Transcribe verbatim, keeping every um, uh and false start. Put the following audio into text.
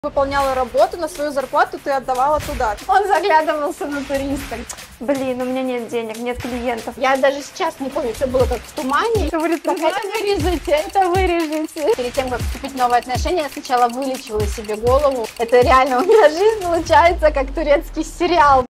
Выполняла работу, на свою зарплату ты отдавала туда. Он заглядывался на туристов. Блин, у меня нет денег, нет клиентов. Я даже сейчас не помню, все было как в тумане. Говорит, это вырежете, это вырежете. Перед тем, как вступить в новые отношения, я сначала вылечила себе голову. Это реально у меня жизнь получается как турецкий сериал.